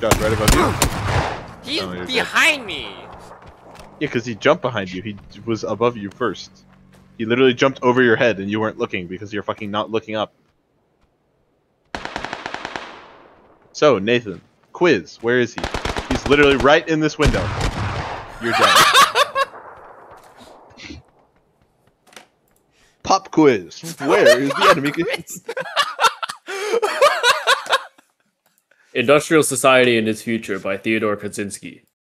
Josh, right above you. He's Oh, you're behind me. Yeah, because he jumped behind you. He was above you first. He literally jumped over your head and you weren't looking because you're fucking not looking up. So, Nathan, quiz. Where is he? He's literally right in this window. You're dead. Pop quiz. Where is the enemy? Industrial Society and Its Future by Theodore Kaczynski.